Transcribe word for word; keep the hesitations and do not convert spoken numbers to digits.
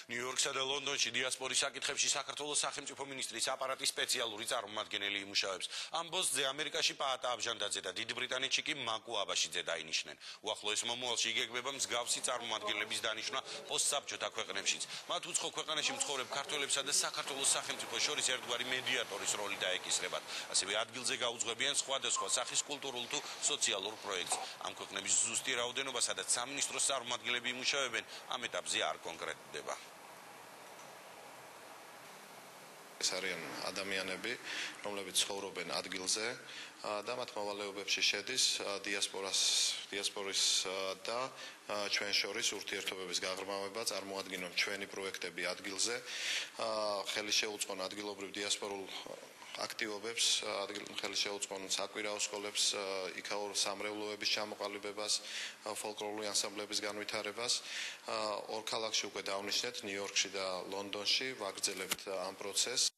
ნიუ-იორკსა და ლონდონში დიასპორის საკითხებში საქართველოს სახელმწიფო მინისტრის აპარატის სპეციალური წარმომადგენელი იმუშავებს. Ამ პოსტზე ამერიკაში პაატა აბჟანდაძე და დიდ ბრიტანეთში კი მაკუ აბაშიძე დაინიშნენ. უახლოეს მომავალში იგეგმება მსგავსი წარმომადგენლების დანიშვნა პოსტსაბჭოთა ქვეყნებშიც. მათ უცხო ქვეყანაში მცხოვრებ ქართველებსა და საქართველოს სახელმწიფოს შორის ერთგვარი მედიატორის როლი დაეკისრებათ. ასევე ადგილზე გაუძღვებიან სხვადასხვა სახის კულტურულ თუ სოციალურ პროექტს. ამ ქვეყნების ზუსტი რაოდენობა, სადაც სამინისტროს წარმომადგენლები იმუშავებენ, ამ ეტაპზე არ კონკრეტდება. ეს არიან ადამიანები, რომლებიც ცხოვრობენ ადგილზე და მათ მოვალეობებში შედის დიასპორას დიასპორის და ჩვენ შორის ურთიერთობების გაღრმავება, წარმოადგენენ ჩვენი პროექტები ადგილზე, ხელი შეუწყონ ადგილობრივ დიასპორულ აქტივობებს, ხელი შეუწყონ საკვირაო სკოლებს, იქაურ სამრევლოების ჩამოყალიბებას, ფოლკლორული ანსამბლების განვითარებას. ორ ქალაქში უკვე დავნიშნეთ, ნიუ-იორკში და ლონდონში ვაგრძელებთ ამ პროცესს.